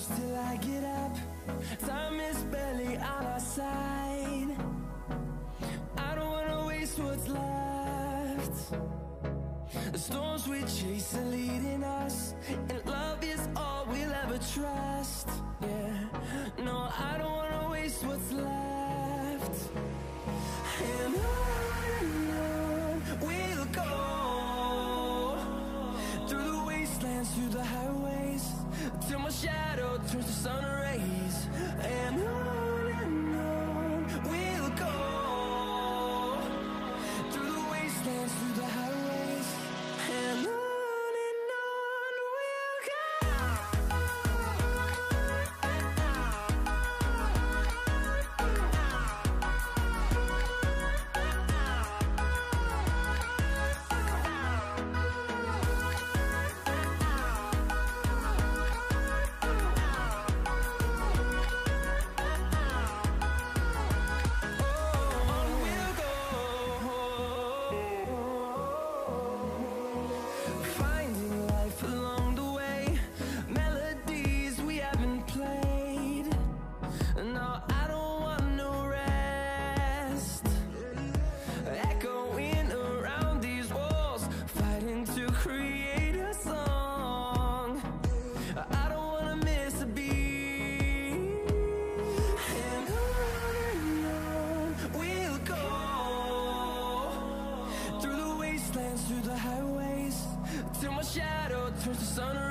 close till I get up. Time is barely on our side. I don't wanna waste what's left. The storms we chase are leading us, and love is all we'll ever trust. Yeah, no, I don't wanna waste what's left. And on we'll go, through the wastelands, through the highways, till my shadow turns to sun rays. And on we'll go, through the wastelands, through the highways, and on we'll go. Through the highways, till my shadow turns to sun.